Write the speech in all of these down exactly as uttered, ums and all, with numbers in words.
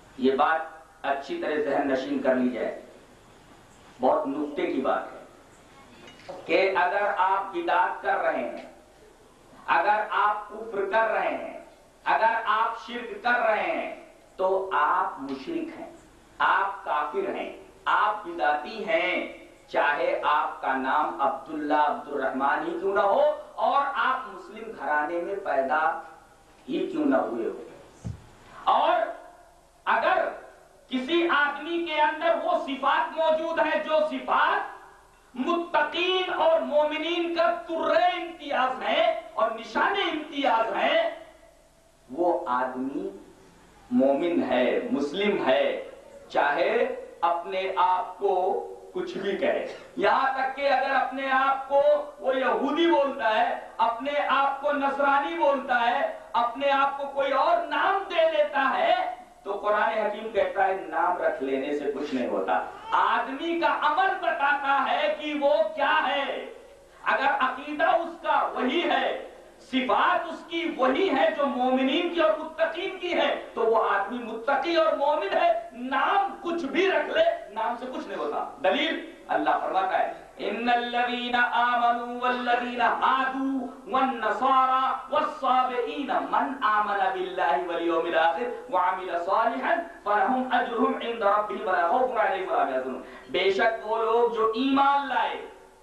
یہ بات اچھی طرح ذہن نشین کر لی جائے، بہت نکتے کی بات ہے کہ اگر آپ بدعت کر رہے ہیں، اگر آپ کفر کر رہے ہیں، اگر آپ شرک کر رہے ہیں تو آپ مشرک ہیں، آپ کافر ہیں، آپ بدعتی ہیں، چاہے آپ کا نام عبداللہ عبد الرحمن ہی کیوں نہ ہو اور آپ مسلم گھرانے میں پیدا ہی کیوں نہ ہوئے ہو۔ اور اگر کسی آدمی کے اندر وہ صفات موجود ہیں جو صفات متقین اور مومنین کا ترے امتیاز ہے اور نشان امتیاز ہے، وہ آدمی مومن ہے، مسلم ہے، چاہے اپنے آپ کو کچھ بھی کہے، یہاں تک کہ اگر اپنے آپ کو وہ یہودی بولتا ہے، اپنے آپ کو نصرانی بولتا ہے، اپنے آپ کو کوئی اور نام دے لیتا ہے، تو قرآن حکیم کہتا ہے نام رکھ لینے سے کچھ نہیں ہوتا، آدمی کا عمل بتاتا ہے کہ وہ کیا ہے۔ اگر عقیدہ اس کا وہی ہے، صفات اس کی وہی ہے جو مومنین کی اور متقین کی ہے، تو وہ آدمی متقی اور مومن ہے، نام کچھ بھی رکھ لے نام سے کچھ نہیں ہوتا۔ دلیل اللہ فرماتا ہے ان الذين آمنوا والذين هادوا والنصارى والصابئين من آمن بالله واليوم الآخر وعمل صالحا فلهم اجرهم عند ربهم ولا خوف عليهم ولا هم يحزنون۔ بے شک وہ لوگ جو ایمان لائے،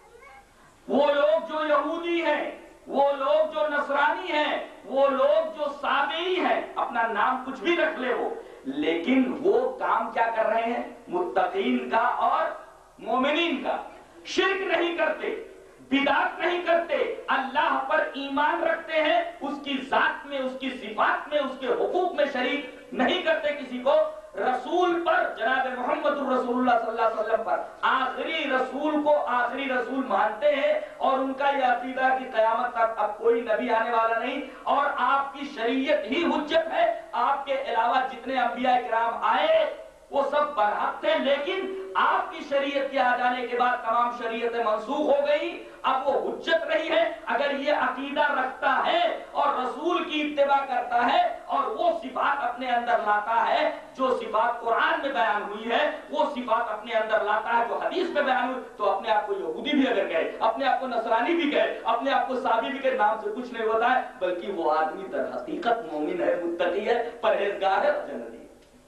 وہ لوگ جو یہودی ہیں، وہ لوگ جو نصرانی ہیں، وہ لوگ جو صابئی ہیں، اپنا نام کچھ بھی رکھ لے وہ، لیکن وہ کام کیا کر رہے ہیں؟ متقین کا اور مومنین کا، شرک نہیں کرتے، بدعت نہیں کرتے، اللہ پر ایمان رکھتے ہیں، اس کی ذات میں، اس کی صفات میں، اس کے حقوق میں شریک نہیں کرتے کسی کو، رسول پر، جناب محمد الرسول اللہ صلی اللہ علیہ وسلم پر، آخری رسول کو آخری رسول مانتے ہیں، اور ان کا یہ عقیدہ کہ قیامت تک اب کوئی نبی آنے والا نہیں اور آپ کی شریعت ہی حجت ہے، آپ کے علاوہ جتنے انبیاء کرام آئے وہ سب برحق تھے، لیکن آپ کی شریعت کے آ جانے کے بعد تمام شریعتیں منسوخ ہو گئی، اب وہ حجت نہیں ہے۔ اگر یہ عقیدہ رکھتا ہے اور رسول کی اتباع کرتا ہے اور وہ صفات اپنے اندر لاتا ہے جو صفات قرآن میں بیان ہوئی ہے، وہ صفات اپنے اندر لاتا ہے جو حدیث میں بیان ہوئی، تو اپنے آپ کو یہودی بھی اگر کہے، اپنے آپ کو نصرانی بھی کہے، اپنے آپ کو صابی بھی کہے، نام سے کچھ نہیں ہوتا ہے، بلکہ وہ آدمی در حقیقت مومن ہے، متقی ہے، پرہیزگار ہے، جنتی ہے۔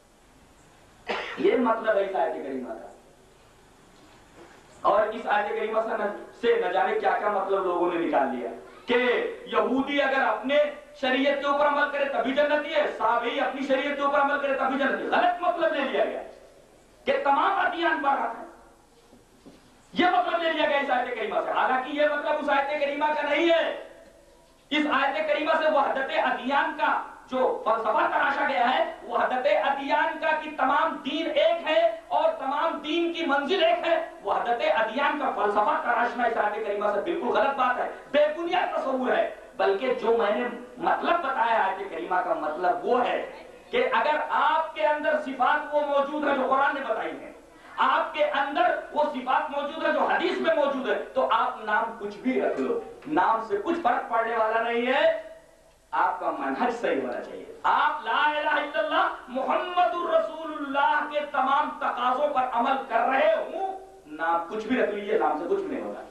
یہ مطلب ہے اس آیت کریمہ کا، اور اس آیت کریمہ سے نہ جانے کیا کیا مطلب لوگوں نے نکال لیا کہ یہودی اگر اپنے شریعت کے اوپر عمل کرے تبھی جنتی ہے، صحابی اپنی شریعت کے اوپر عمل کرے تبھی جنتی ہے، غلط مطلب لے لیا گیا کہ تمام ادیان برحق ہیں، یہ مطلب لے لیا گیا اس آیت کریمہ سے، حالانکہ یہ مطلب اس آیت کریمہ کا نہیں ہے۔ اس آیت کریمہ سے وحدت ادیان کا جو فلسفہ تراشا گیا ہے، وحدت ادیان کا کہ تمام دین ایک ہے اور تمام دین کی منزل ایک ہے، وحدت ادیان کا فلسفہ تراشنا اس آیت کریمہ سے بالکل غلط بات ہے، بے بنیاد تصور ہے، بلکہ جو میں نے مطلب بتایا آیت کریمہ کا مطلب وہ ہے کہ اگر آپ کے اندر صفات وہ موجود ہے جو قرآن نے بتائی ہے، آپ کے اندر وہ صفات موجود ہے جو حدیث میں موجود ہے، تو آپ نام کچھ بھی رکھ لو، نام سے کچھ فرق پڑنے والا نہیں ہے، آپ کا منہج صحیح ہونا چاہیے، آپ لا الہ الا اللہ محمد الرسول اللہ کے تمام تقاضوں پر عمل کر رہے ہوں، نام کچھ بھی رکھ لیجئے، نام سے کچھ نہیں ہوگا۔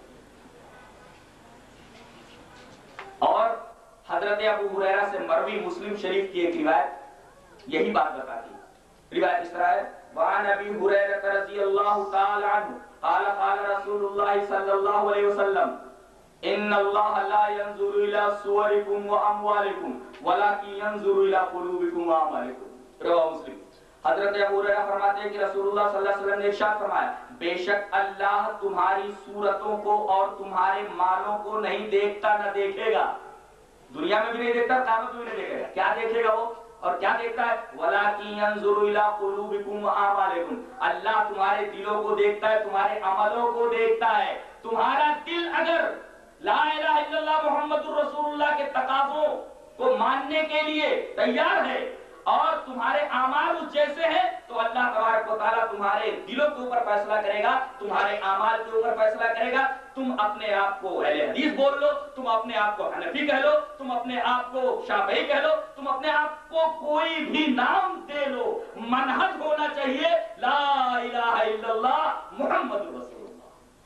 اور حضرت ابو ہریرہ سے مروی مسلم شریف کی ایک روایت یہی بات بتاتی ہے، روایت اس طرح ہے وعن ابی ہریرہ رضی اللہ تعالی عنہ قال قال رسول اللہ صلی اللہ علیہ وسلم ان اللہ لا ينظر الى صورکم واموالکم ولكن ينظر الى قلوبکم واعمالکم، رواه مسلم۔ حضرت ابو ہریرہ فرماتے ہیں کہ رسول اللہ صلی اللہ علیہ وسلم نے ارشاد فرمایا بے شک اللہ تمہاری صورتوں کو اور تمہارے مالوں کو نہیں دیکھتا، نہ دیکھے گا، دنیا میں بھی نہیں دیکھتا، قیامت میں بھی نہیں دیکھے گا، کیا دیکھے گا وہ اور کیا دیکھتا ہے؟ وَلَكِنْ يَنْظُرُ إِلَىٰ قُلُوبِكُمْ وَأَعْمَالِكُمْ، اللہ تمہارے دلوں کو دیکھتا ہے، تمہارے عملوں کو دیکھتا ہے، تمہارا دل اگر لا الہ الا اللہ محمد الرسول اللہ کے تقاضوں کو ماننے کے لیے تیار ہے اور تمہارے اعمال اس جیسے ہیں، تو اللہ تبارک و تعالیٰ تمہارے دلوں کے اوپر فیصلہ کرے گا، تمہارے اعمال کے اوپر فیصلہ کرے گا، تم اپنے آپ کو اہل حدیث بول لو، تم اپنے آپ کو حنفی کہہ لو، تم اپنے آپ کو شافعی کہہ لو، تم اپنے آپ کو کوئی بھی نام دے لو، منہج ہونا چاہیے لا الہ الا اللہ محمد رسول اللہ۔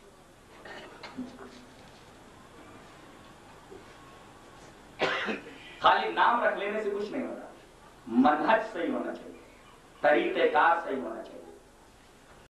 خالی نام رکھ لینے سے کچھ نہیں ہوتا، منہج صحیح ہونا چاہیے، طریقہ کار صحیح ہونا چاہیے۔